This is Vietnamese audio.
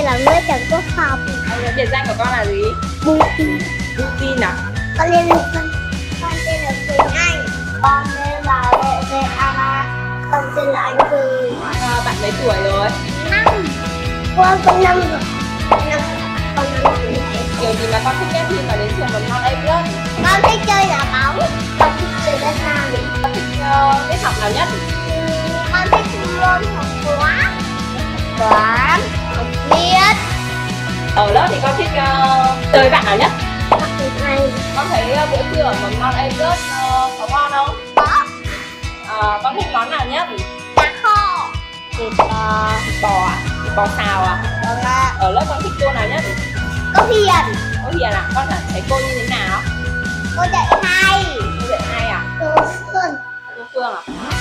là lớp trường quốc học. Biệt danh của con là gì? Putin. Putin à? Con tên là Quỳnh Anh. Con tên là Lê Anna. Con tên là Anh Cừ. Bạn mấy tuổi rồi? 5. Con 5 rồi. Con 5 tuổi. Điều gì mà con thích nhất khi mà đến trường mầm non Apex? Con thích chơi đá bóng. Con thích chơi đánh hàng. Con thích tiết học nào nhất? Con thích môn học toán, học viết. Ở lớp thì con thích chơi với bạn nào nhất? Học tiếng Anh. Con thấy bữa trưa ở mầm non Apex có ngon không? Có. Con thích món nào nhất? Cá kho. Thịt bò à? Thịt bò xào à? Vâng ạ. Ở lớp con thích cô nào nhất? Cô Hiền. Cô Hiền à? Con thấy cô như thế nào? Cô dạy hay. Cô dạy hay à? Cô Phương. Cô Phương à?